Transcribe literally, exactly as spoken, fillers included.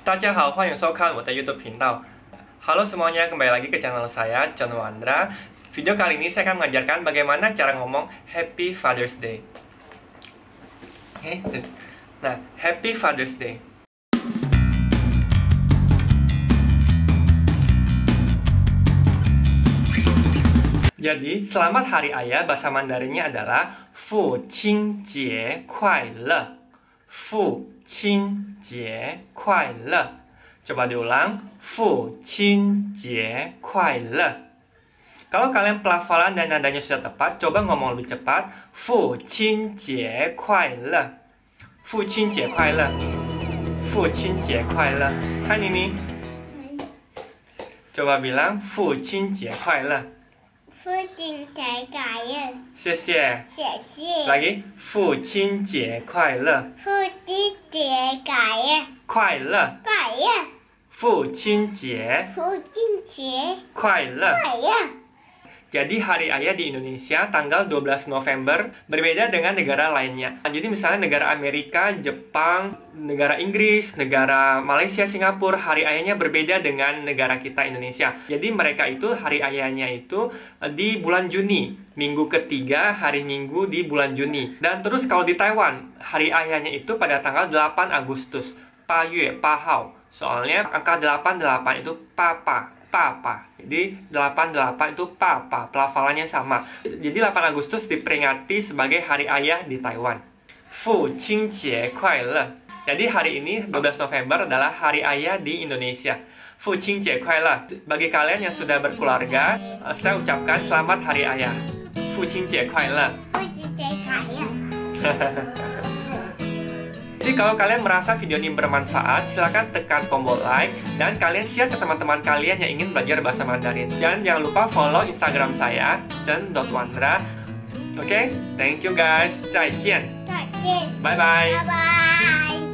大家好，欢迎收看我的 YouTube 频道。Halo semuanya, kembali lagi ke channel saya, John Wandra. Video kali ini saya akan mengajarkan bagaimana cara ngomong Happy Father's Day. Oke, nah Happy Father's Day. Jadi, selamat Hari Ayah bahasa Mandarinnya adalah Fu Qing Jie Kuai Le. Fu Qing Jie Kuai Le. Coba diulang, Fu Qing Jie Kuai Le. Kalau kalian pelafalan dan nadanya sudah tepat, coba ngomong lebih cepat. Fu Qing Jie Kuai Le. Fu Qing Jie Kuai Le. Fu Qing Jie Kuai Le. Kan ini. Coba bilang Fu Qing Jie Kuai Le. 父亲节快乐！ 谢谢。 谢谢。 Lagi, 父亲节快乐。 父亲节快乐！ 快乐。 快乐！ 父亲节父亲节快乐。 快乐！ Jadi Hari Ayah di Indonesia tanggal dua belas November berbeda dengan negara lainnya. Jadi misalnya negara Amerika, Jepang, negara Inggris, negara Malaysia, Singapura, Hari Ayahnya berbeda dengan negara kita Indonesia. Jadi mereka itu Hari Ayahnya itu di bulan Juni, minggu ketiga hari Minggu di bulan Juni. Dan terus kalau di Taiwan, Hari Ayahnya itu pada tanggal delapan Agustus, Pa Yue, Pa Hao. Soalnya angka delapan puluh delapan itu papa. Papa. Jadi delapan puluh delapan itu papa, pelafalannya sama. Jadi delapan Agustus diperingati sebagai Hari Ayah di Taiwan. Fu Qing Jie Kuai Le. Jadi hari ini dua belas November adalah Hari Ayah di Indonesia. Fu Qing Jie Kuai Le. Bagi kalian yang sudah berkeluarga, saya ucapkan selamat Hari Ayah. Fu Qing Jie Kuai Le. 父亲节快乐！ Jadi kalau kalian merasa video ini bermanfaat, silahkan tekan tombol like dan kalian share ke teman-teman kalian yang ingin belajar bahasa Mandarin. Dan jangan lupa follow Instagram saya, chen dot wandra. Oke, thank you guys. 再见. 再见！ Bye bye. 拜拜。